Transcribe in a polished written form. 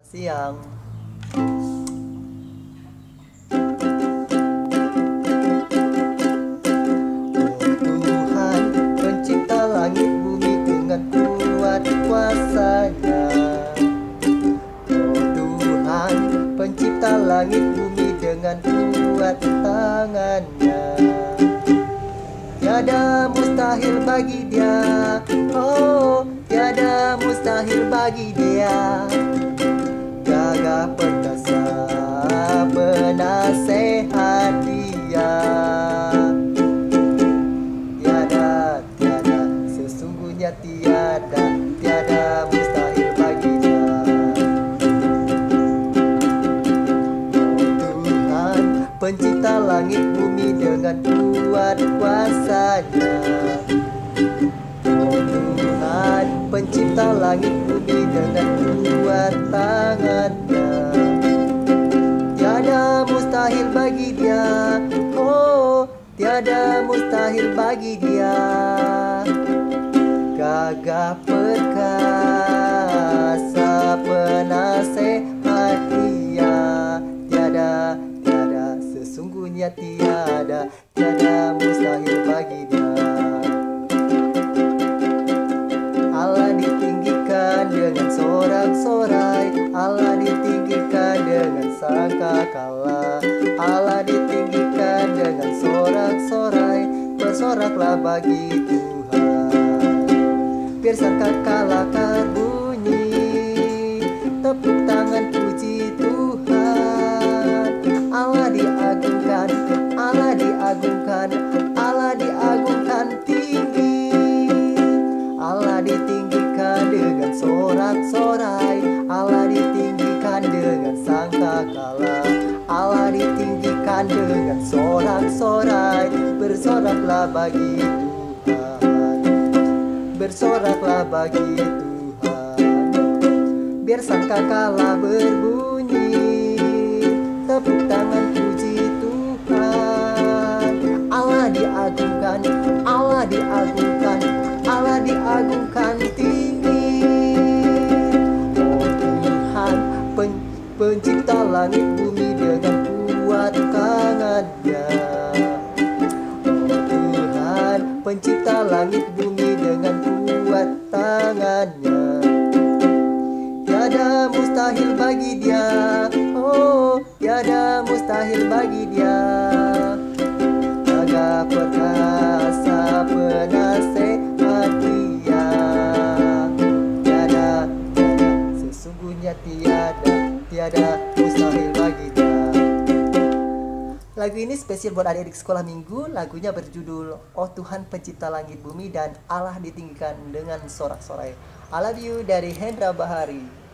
siang. Tuhan pencipta langit bumi dengan kuat kuasa-Nya. Oh Tuhan pencipta langit bumi dengan kuat tangan-Nya. Tiada mustahil bagi Dia, oh tiada mustahil bagi Dia. Gagah perkasa penasehat Dia. Tiada, tiada, sesungguhnya tiada, tiada mustahil bagi Dia. Oh Tuhan pencipta langit bumi dengan kuat kuasa-Nya. Oh Tuhan pencipta langit bumi dengan kuat tangan-Nya. Tiada mustahil bagi Dia, oh tiada mustahil bagi Dia. Gagah perkasa penasehat Dia. Tiada, tiada, sesungguhnya tiada, tiada mustahil bagi Dia. Allah ditinggikan dengan sorak-sorai, Allah ditinggikan dengan sangkakala. Allah ditinggikan dengan sorak-sorai, bersoraklah bagi Tuhan. Biar sangkakala bunyi, tepuk tangan puji Tuhan. Allah diagungkan, Allah diagungkan, Allah diagungkan tinggi. Allah ditinggikan dengan sorak-sorai, Allah ditinggikan dengan sangkakala. Allah ditinggikan dengan sorak-sorai, bersoraklah bagi Tuhan. Bersoraklah bagi Tuhan. Biar sangkakala berbunyi, tepuk tangan puji Tuhan. Allah diagungkan, Allah diagungkan, Allah diagungkan tinggi. Oh Tuhan pencipta langit bumi dengan kuat tangan-Nya. Oh Tuhan pencipta langit bumi dengan kuat tangan-Nya. Tiada mustahil bagi Dia, oh tiada mustahil bagi Dia. Gagah perkasa penasehat Dia. Tiada, tiada, sesungguhnya tiada, tiada mustahil bagi Dia. Lagu ini spesial buat adik-adik sekolah minggu. Lagunya berjudul Oh Tuhan pencipta langit bumi dan Allah ditinggikan dengan sorak-sorai. I love you dari Hendra Bahari.